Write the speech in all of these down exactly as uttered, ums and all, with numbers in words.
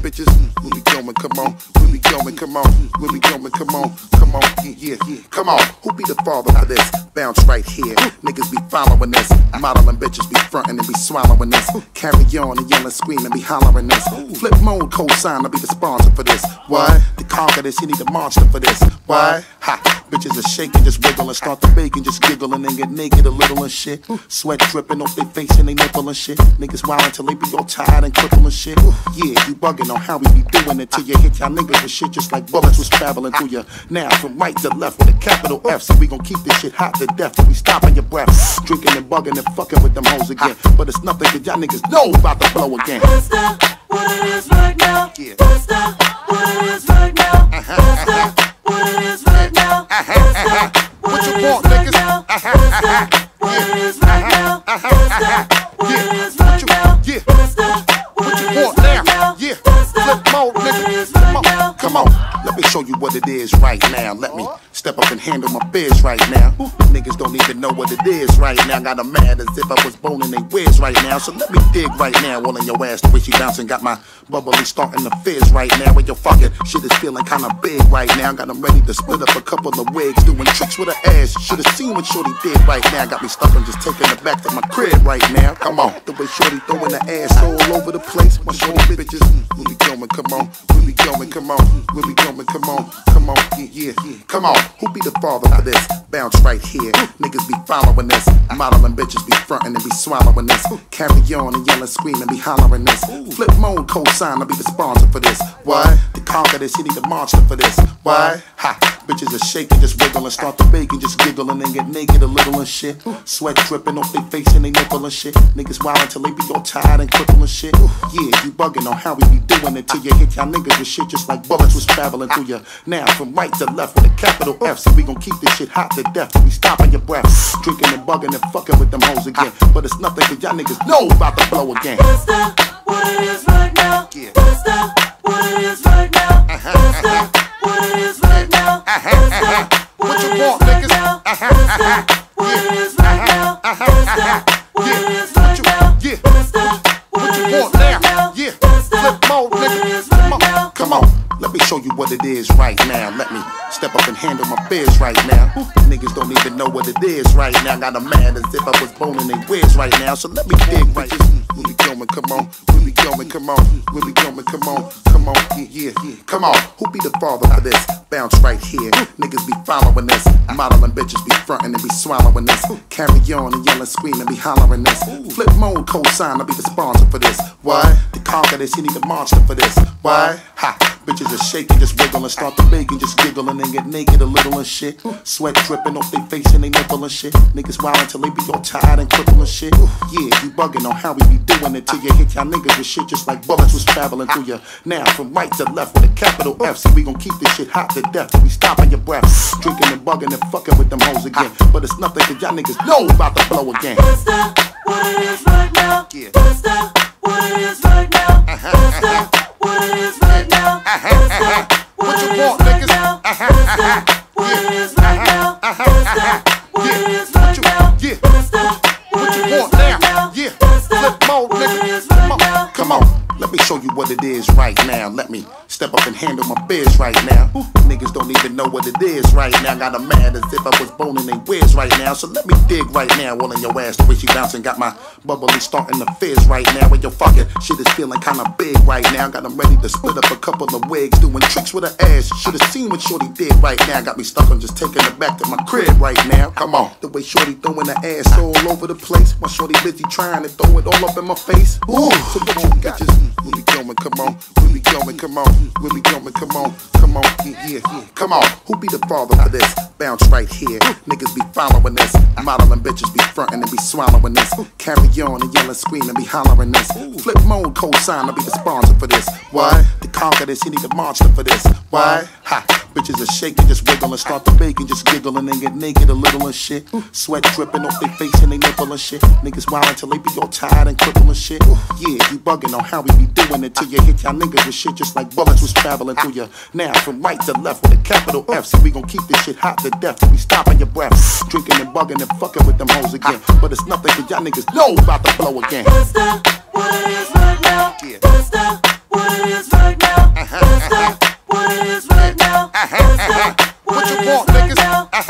bitches, where we going, come on, where we going, come on, where we going, come on, come on, yeah, yeah, come on. Who be the father for this? Bounce right here. Niggas be following this. Modeling bitches be frontin' and be swallowing this. Carry on and yelling, screaming, be hollering this. Flip mode, co-sign, I'll be the sponsor for this. Why? To conquer this, you need a monster for this. Why? Ha! Bitches are shaking, just wiggle and start the bacon, just giggling and get naked a little and shit. Sweat dripping off their face and they nipple and shit. Niggas wild until they be all tired and crippled and shit. Yeah, you bugging on how we be doing it till you hit y'all niggas with shit just like bullets was traveling through you. Now from right to left with a capital F, so we gon' keep this shit hot to death till we stopping your breath. Drinking and bugging and fucking with them hoes again. But it's nothing cause y'all niggas know about to blow again. Busta, what it is right now. Yeah. Busta, what it is right now. Busta, what it is right now. Busta, what you want, niggas? Busta, what it is right now. Busta, what it is right now. Yeah. Busta, What you want now? Yeah. Flip mode, nigga. Come on. Come on. Let me show you what it is right now. Let me step up and handle my biz right now. Niggas don't even know what it is right now. Got 'em mad as if I was boning they whiz right now. So let me dig right now. All in your ass the way she bouncing. Got my bubbly starting to fizz right now. When your fucking shit is feeling kinda big right now. Got 'em ready to split up a couple of wigs. Doing tricks with her ass. Should've seen what Shorty did right now. Got me stuck on just taking her back to my crib right now. Come on. The way Shorty throwing her ass all over the place. My Shorty bitches. Where we going? Come on. Where we going? Come on. Where we going? Come on. Come on. Yeah, yeah, yeah. Come on. Who be the father for this? Bounce right here. Niggas be following this. Modeling bitches be frontin' and be swallowing this. Carry on and yelling, screaming, be hollering this. Flip mode, co-sign, I'll be the sponsor for this. Why? To conquer this, you need a monster for this. Why? Ha! Bitches are shaking, just wiggle and start the bacon, just giggling and get naked a little and shit. Sweat dripping off their face and they nipple and shit. Niggas wild until they be all tired and crippled and shit. Yeah, you bugging on how we be doing it till you hit y'all niggas with shit just like bullets was traveling through you. Now from right to left with a capital F, so we gon' keep this shit hot to death till we stopping your breath. Drinking and bugging and fucking with them hoes again. But it's nothing cause y'all niggas know about to blow again. Busta, what it is right now. Yeah. Busta, what it is right now. Busta, what it is right now. Busta, What you want, niggas? Busta, what it is right now. Busta, what it is right now. Yeah. Busta, What you want now? Yeah. Flip mode, nigga. Come on. Come on. Let me show you what it is right now. Let me step up and handle my biz right now. Niggas don't even know what it is right now. Got 'em mad as if I was boning they whiz right now. So let me dig right. Where we going? Come on. Where we going? Come on. Where we going? Come on. Come on. Yeah, yeah, yeah. Come on. Who be the father for this? Bounce right here. Niggas be following this. Modeling bitches be frontin' and be swallowing this. Carry on and yelling, screaming, be hollering this. Flip mode, co-sign, I'll be the sponsor for this. Why? To conquer this, you need a monster for this. Why? Ha! Bitches are shaking, just wiggle and start the bacon, just giggling and get naked a little and shit. Sweat dripping off their face and they nipple and shit. Niggas wild until they be all tired and crippled and shit. Yeah, you bugging on how we be doing it till you hit y'all niggas with shit just like bullets was traveling through you. Now from right to left with a capital F, so we gon' keep this shit hot to death till we stopping your breath. Drinking and bugging and fucking with them hoes again. But it's nothing cause y'all niggas know about to blow again. Busta, what it is right now. Yeah. Busta, what it is right now. Busta, what it is right now. Busta, What you want, niggas? Busta, what it is right now. Busta, what it is right now. Yeah. Busta, What you want now? Yeah. Flip mode, nigga. Come on. Come on. Let me show you what it is right now. Let me step up and handle my biz right now. Niggas don't even know what it is right now. Got 'em mad as if I was boning they whiz right now. So let me dig right now. All in your ass the way she bouncing. Got my bubbly starting to fizz right now. When your fucking shit is feeling kinda big right now. Got 'em ready to split up a couple of wigs. Doing tricks with her ass. Should've seen what Shorty did right now. Got me stuck on just taking her back to my crib right now. Come on. The way Shorty throwing her ass all over the place. My Shorty busy trying to throw it all up in my face. Ooh, so what you got? Where we going? Come on. Where we going? Come on. Where we going? Come on. Come on. Yeah, yeah, yeah. Come on. Who be the father for this? Bounce right here. Niggas be following this. Modeling bitches be frontin' and be swallowing this. Carry on and yelling, screaming, be hollering this. Flip mode, co-sign, I'll be the sponsor for this. Why? To conquer this, you need a monster for this. Why? Ha! Bitches are shaking, just wiggle and start the bacon, just giggling and get naked a little and shit. Sweat dripping off their face and they nipple and shit. Niggas wild until they be all tired and crippled and shit. Yeah, you bugging on how we be doing it till you hit y'all niggas with shit just like bullets was traveling through you. Now from right to left with a capital F, so we gon' keep this shit hot to death till we stopping your breath. Drinking and bugging and fucking with them hoes again. But it's nothing cause y'all niggas know about to blow again. Busta, what it is right now. Yeah. Busta, what it is right now. What you want, niggas?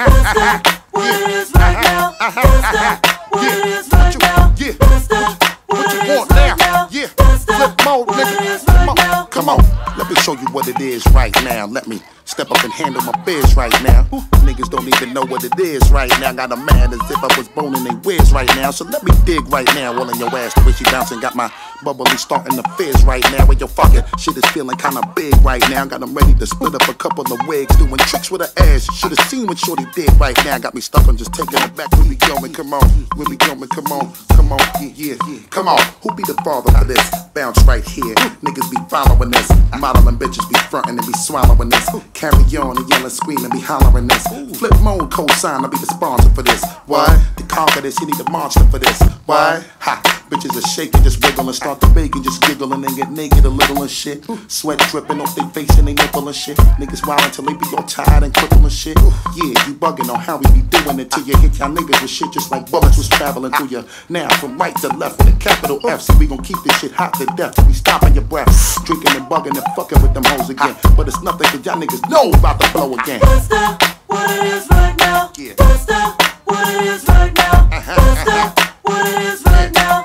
What it is right now. What it is right now. Yeah. What you want now? Yeah. Flip mode, nigga. Come on. Come on. Let me show you what it is right now. Let me step up and handle my biz right now. Niggas don't even know what it is right now. Got a man as if I was born in they whiz right now. So let me dig right now. All in your ass the way she bouncing. Got my bubbly starting to fizz right now. Where your fucking shit is feeling kinda big right now. Got them ready to split up a couple of wigs. Doing tricks with her ass. Should've seen what Shorty did right now. Got me stuck on just taking it back. Where we going? Come on. Where we going? Come on. Come on. Yeah, yeah, yeah. Come on. Who be the father for this? Bounce right here. Niggas be following this. Modeling bitches be frontin' and be swallowing this. Carry on and yelling, screaming, be hollering this. Flip mode, co-sign, I'll be the sponsor for this. Why? To conquer this, you need a monster for this. Why? Ha! Bitches are shaking, just wiggle and start to bake and just giggle and then get naked a little and shit. Sweat dripping off their face and they nipple and shit. Niggas wild until they be all tired and crippled and shit. Yeah, you bugging on how we be doing it till you hit y'all niggas with shit just like bullets was traveling through you. Now from right to left with a capital F, so we gon' keep this shit hot to death till we stopping your breath. Drinking and bugging and fucking with them hoes again. But it's nothing cause y'all niggas know about to blow again. Busta, what it is right now. Yeah. Busta, what it is right now. Busta, what it is right now.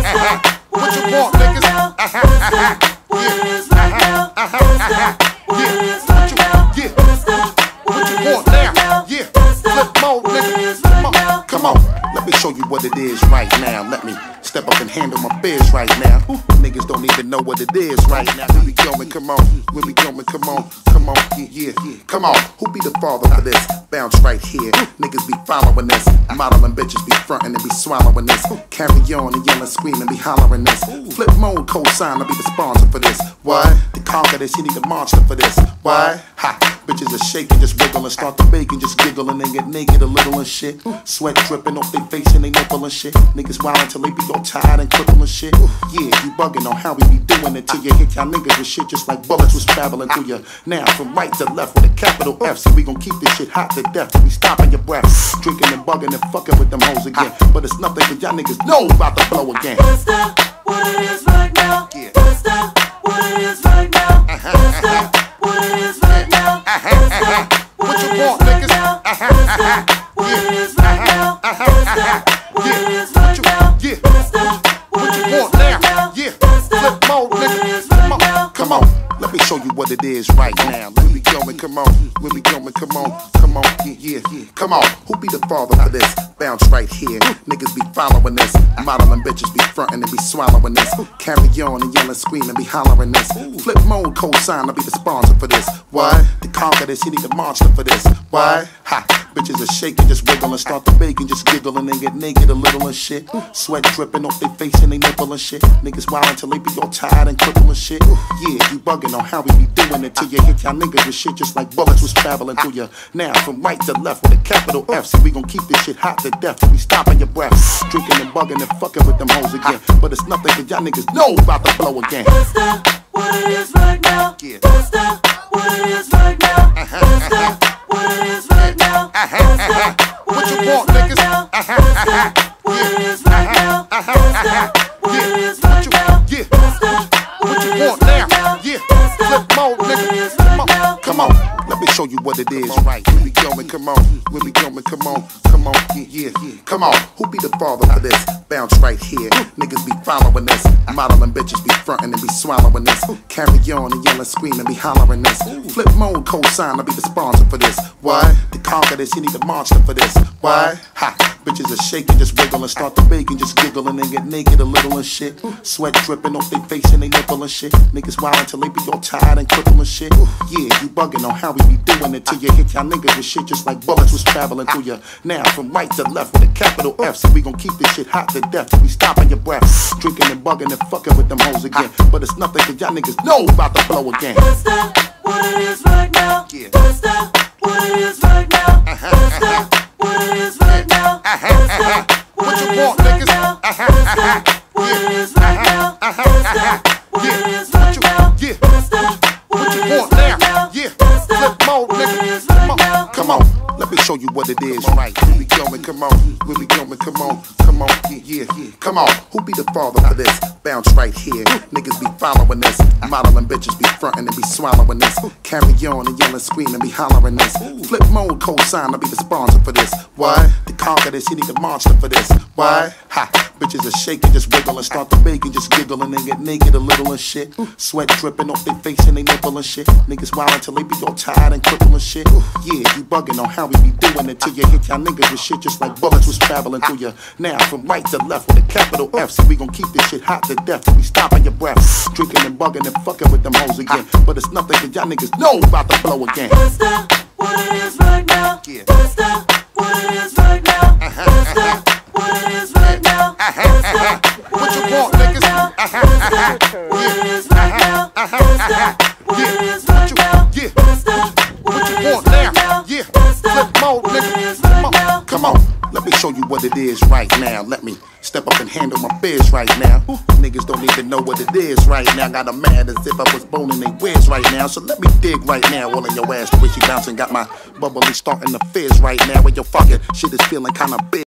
What you want, niggas? What it is right now. What it is right now. Yeah. What you want now? Yeah. Flip mode, nigga. Come on. Come on. Let me show you what it is right now. Let me step up and handle my biz right now. Niggas don't even know what it is right now. Where we going? Come on. Where we going? Come on. Come on. Yeah, yeah, yeah. Come on. Who be the father for this? Bounce right here. Niggas be following this. Modeling bitches be frontin' and be swallowing this. Carry on and yelling, screaming, be hollering this. Flip mode, co-sign, I'll be the sponsor for this. Why? To conquer this, you need a monster for this. Why? Ha! Bitches are shaking, just wiggle and start to bake and just giggle and then get naked a little and shit. Sweat dripping off their face and they nipple and shit. Niggas wild until they be all tired and crippled and shit. Yeah, you bugging on how we be doing it till you hit y'all niggas with shit just like bullets was traveling through you. Now from right to left with a capital F, so we gon' keep this shit hot to death till we stopping your breath. Drinking and bugging and fucking with them hoes again. But it's nothing cause y'all niggas know about to blow again. Busta, what it is right now. Yeah. Busta, what it is right now. Busta, what it is right now. What you want, niggas? What it is right now. What it is right now. Yeah. What you want now? Yeah. Flip mode, nigga. Come on. Come on. Let me show you what it is right now. Where we going? Come on. Where we going? Come on. Come on. Yeah, yeah, yeah. Come on. Who be the father for this? Bounce right here. Niggas be following this. Modeling bitches be frontin' and be swallowing this. Carry on and yelling, screaming, be hollering this. Flip mode, co-sign, I'll be the sponsor for this. Why? To conquer this, you need a monster for this. Why? Ha! Bitches are shaking, just wiggle and start to bake and just giggle and then get naked a little and shit. Sweat dripping off their face and they nipple and shit. Niggas wild until they be all tired and crippled and shit. Yeah, you bugging on how we be doing it till you hit y'all niggas with shit just like bullets was traveling through you. Now from right to left with a capital F, so we gon' keep this shit hot to death till we stopping your breath. Drinking and bugging and fucking with them hoes again. But it's nothing cause y'all niggas know about to blow again. Busta, what it is right now. Yeah. Busta, what it is right now. Busta, what it is right now. What you want, niggas? What it is right now. What it is right now. Yeah. What you want now? Yeah. Flip mode, nigga. Come on. Come on. Let me show you what it is right. Where we going? Come on. Where we going? Come on. Come on. Yeah, yeah, yeah. Come on. Who be the father for this? Bounce right here. Niggas be following this. Modeling bitches be frontin' and be swallowing this. Carry on and yelling, screaming, be hollering this. Flip mode, co-sign, I'll be the sponsor for this. Why? To conquer this, you need a monster for this. Why? Ha! Bitches are shaking, just wiggle and start to bake and just giggle and then get naked a little and shit. Sweat dripping off their face and they nipple and shit. Niggas wild until they be all tired and crippled and shit. Yeah, you bugging on how we be doing it till you hit y'all niggas with shit just like bullets was traveling through you. Now from right to left with a capital F, so we gon' keep this shit hot to death till we stopping your breath. Drinking and bugging and fucking with them hoes again. But it's nothing cause y'all niggas know about to blow again. Busta, what it is right now. Yeah. Busta, what it is right now. Busta, what it is right now. What you want, niggas? What it is right now. What it is right now. Yeah. What you want now? Yeah. Flip mode, nigga. Come on. Come on. Let me show you what it is right. Where we going? Come on. Where we going? Come on. Come on. yeah, yeah. Come on, who be the father for this? Bounce right here. Niggas be following this. Modeling bitches be frontin' and be swallowing this. Carry on and yelling, screaming, be hollering this. Flip mode co-sign to be the sponsor for this. Why? To conquer this, you need a monster for this. Why? Ha! Bitches are shaking, just wiggle and start to bake and just giggle and they get naked a little and shit. Sweat dripping off their face and they nipple and shit. Niggas wild until they be all tired and crippled and shit. Yeah, you bugging on how we be doing it till you hit y'all niggas with shit just like bullets was traveling through you. Now from right to left with a capital F, so we gon' keep this shit hot to death till we stopping your breath. Drinking and bugging and fucking with them hoes again. But it's nothing cause y'all niggas know about to blow again. Busta, what it is right now. Busta, what it is right now. Busta, what it is right now. Busta, what you want, niggas? Busta, what it is right now. Busta, what it is right now. Yeah, Busta, what you want now? Yeah, flip mode, nigga. Come on, come on. Let me show you what it is right now. Let me step up and handle my biz right now. Niggas don't even know what it is right now. Got 'em mad as if I was bone in they whiz right now. So let me dig right now. All in your ass, the way she bouncing. Got my bubbly starting to fizz right now. Where your fucking shit is feeling kinda big.